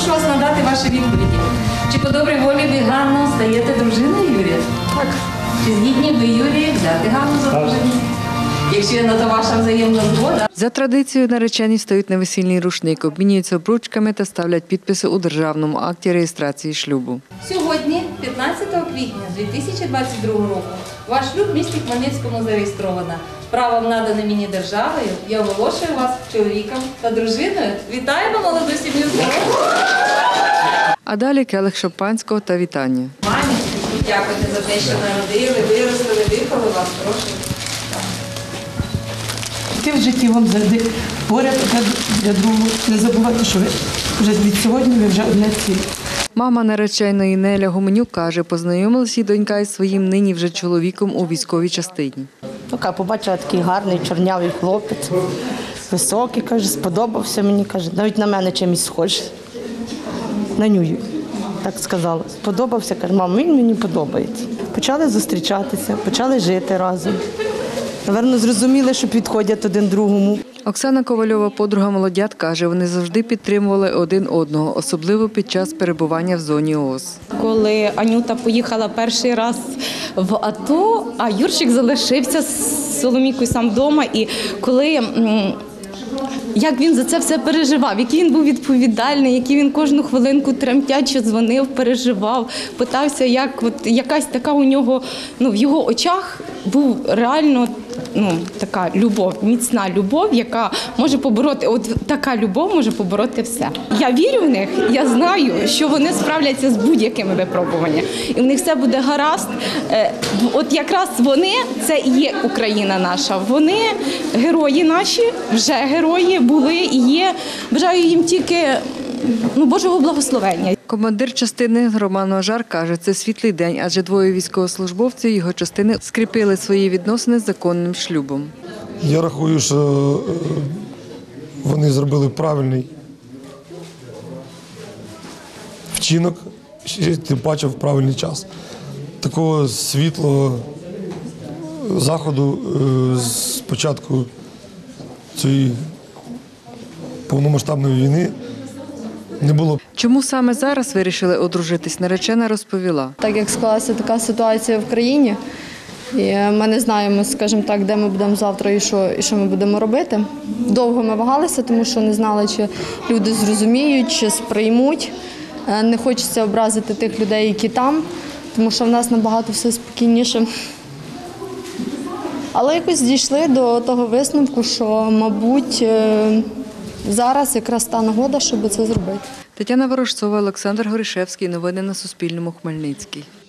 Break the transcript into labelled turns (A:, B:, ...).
A: прошу вас надати ваші відповіді. Чи по добрій волі ви Ганну стаєте дружиною Юрія?
B: Так.
A: Чи згідні ви, Юрій, взяти Ганну за дружину? Якщо є на то ваша взаємна згода.
C: За традицією наречені стають на весільний рушник, обмінюються обручками та ставлять підписи у державному акті реєстрації шлюбу.
A: Сьогодні, 15 квітня 2022 року, ваш шлюб в місті Хмельницькому зареєстровано. Правом надане мені державою, я оголошую вас чоловіком та дружиною. Вітаємо молоду сім'ю з народом!
C: А далі келих шампанського та вітання.
A: Мамі, дякуйте за те, що народили, виростили, виховали вас. Прошу.
B: Ти в житті вам завжди поряд для другого. Не забувайте, що ви вже від сьогодні ви вже одне ціле.
C: Мама нареченої Неля Гуменюк каже, познайомилась її донька із своїм нині вже чоловіком у військовій частині.
D: Така побачила такий гарний чорнявий хлопець, високий, каже, сподобався мені, каже, навіть на мене чимось схожий. На нюю, так сказала. Сподобався, каже, мама, він мені подобається. Почали зустрічатися, почали жити разом. Наверно, зрозуміли, що підходять один другому.
C: Оксана Ковальова, подруга молодят, каже, вони завжди підтримували один одного, особливо під час перебування в зоні ООС.
E: Коли Анюта поїхала перший раз в АТО, а Юрчик залишився з Соломійкою сам вдома, і коли як він за це все переживав, який він був відповідальний, який він кожну хвилинку тремтяче дзвонив, переживав, питався, як от якась така у нього, в його очах був реально така любов, міцна любов, яка може побороти, от така любов може побороти все. Я вірю в них, я знаю, що вони справляться з будь-якими випробуваннями, і в них все буде гаразд. От якраз вони, це і є Україна наша, вони герої наші, вже герої були і є. Бажаю їм тільки Божого благословення.
C: Командир частини Роман Важар каже, це світлий день, адже двоє військовослужбовців його частини скріпили свої відносини з законним шлюбом.
F: Я рахую, що вони зробили правильний вчинок, тим паче в правильний час. Такого світлого заходу з початку цієї повномасштабної війни не було.
C: Чому саме зараз вирішили одружитись, наречена розповіла.
G: Так як склалася така ситуація в країні, і ми не знаємо, скажімо так, де ми будемо завтра і що ми будемо робити. Довго ми вагалися, тому що не знали, чи люди зрозуміють, чи сприймуть. Не хочеться образити тих людей, які там, тому що в нас набагато все спокійніше. Але якось дійшли до того висновку, що, мабуть, зараз якраз та нагода, щоб це зробити.
C: Тетяна Ворожцова, Олександр Горішевський. Новини на Суспільному. Хмельницький.